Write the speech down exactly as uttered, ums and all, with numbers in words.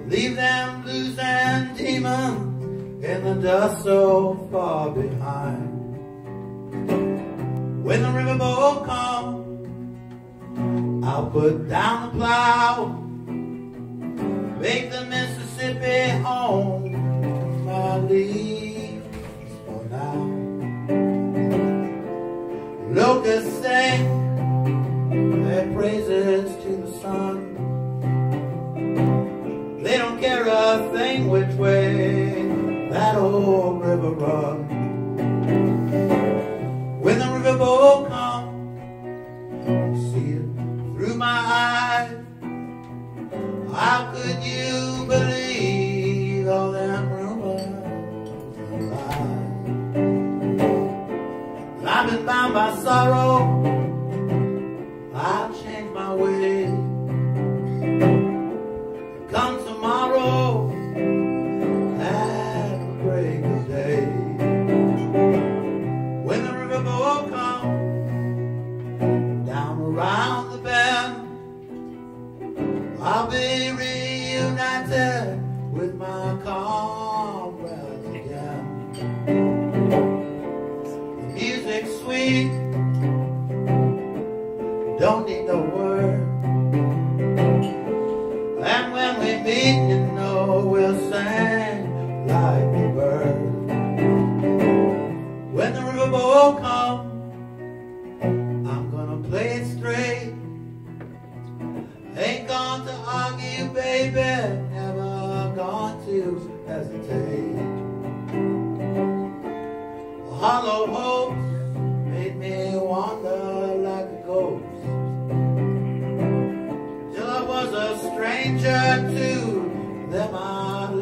leave them blues and demons in the dust so far behind. When the riverboat comes, I'll put down the plow, make the Mississippi home, my leave for now. Locusts sing their praises to the sun. They don't care a thing which way that old river runs. When the riverboat comes, see it through my eyes. How could you believe all them rumors and lies? I've been bound by sorrow, I've changed my ways. Come tomorrow at the break of day. When the riverboat comes down around the bend, I'll be reunited with my comrades again. The music's sweet, don't need no word. And when we meet, you know we'll sing like a bird. When the riverboat comes, I'm gonna play it straight. Ain't gone to argue, baby, never gone to hesitate. Hollow hopes made me wander like a ghost, till I was a stranger to them I